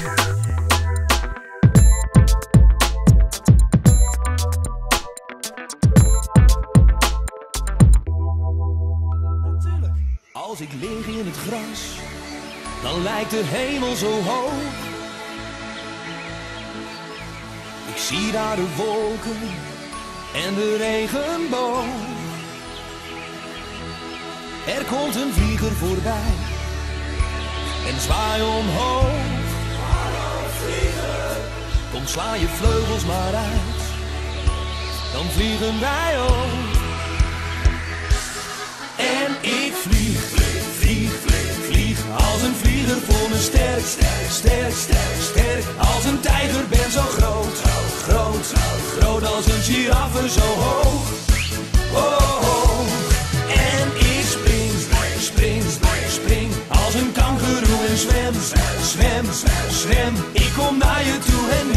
Als ik lig in het gras, dan lijkt de hemel zo hoog. Ik zie daar de wolken en de regenboog. Er komt een vlieger voorbij en zwaai omhoog. Hallo vlieger, kom sla je vleugels maar uit, dan vliegen wij ook. En ik vlieg, vlieg, vlieg, vlieg, als een vlieger vol me sterk, sterk, sterk, sterk, sterk. Als een tijger ben zo groot, groot, groot als een giraffe zo hoog, hoog. En ik spring, spring, spring, als een kangoeroe en zwem, zwem, zwem. Ik kom naar je toe en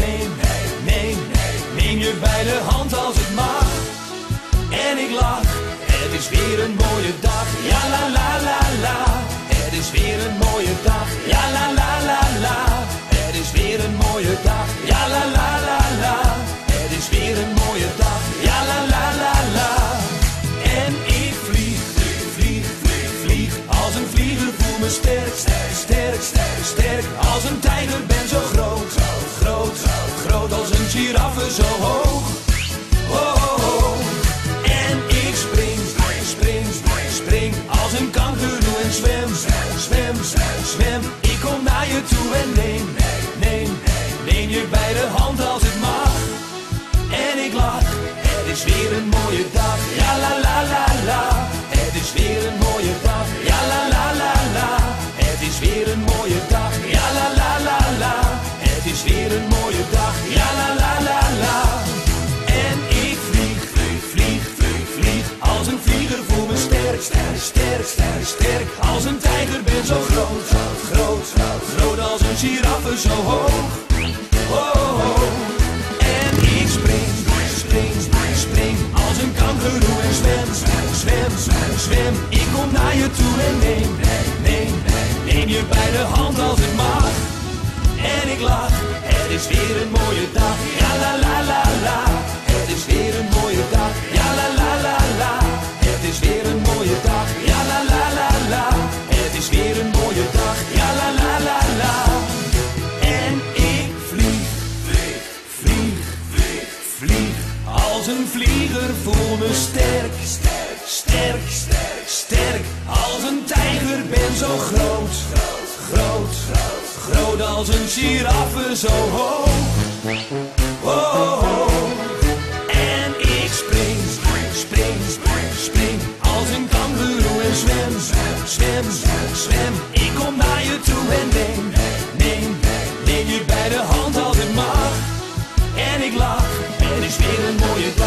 neem je bij de hand als het mag. En ik lach. Het is weer een mooie dag, ja la la la la. Het is weer een mooie dag, ja la la la la. Het is weer een mooie dag, ja la la la la. Het is weer een mooie dag, ja la la la la. En ik vlieg, vlieg, vlieg, vlieg, als een vlieger voel me sterk, sterk, sterk, sterk, sterk. Als een tijger ben zo groot, groot, groot als een giraffe zo hoog, hoog. En ik spring, spring, spring, als een kangoeroe en zwem, zwem, zwem. Ik kom naar je toe en neem je bij de hand als het mag. En ik lach, het is weer een mooie dag, ja la la la la. Het is weer een mooie dag, ja la la la la. Het is weer een mooie dag, ja la la la la. Het is weer een mooie dag, ja la la la la. En ik vlieg, vlieg, vlieg, vlieg, vlieg, als een vlieger voel me sterk, sterk, sterk, sterk, sterk. Als een tijger ben zo groot, groot, groot als een giraffe zo hoog, hoog. En ik spring, spring, spring, als een kangoeroe en zwem, zwem, zwem. Ik kom naar je toe en neem je bij de hand als het mag. En ik lach, het is weer een mooie dag, ja la la la la. Het is weer een mooie dag, ja la la la la. Het is weer een mooie dag, ja la la la la. Het is weer een mooie dag, ja la la la la. En ik vlieg, vlieg, vlieg, vlieg, vlieg, als een vlieger voel me sterk, sterk, sterk, sterk, sterk. Als een tijger ben zo groot, groot, groot, groot als een giraffe zo hoog, hoog. En ik spring, spring, spring, als een kangoeroe en zwem, zwem, zwem. Ik kom naar je toe en neem je bij de hand als het mag. En ik lach, het is weer een mooie dag.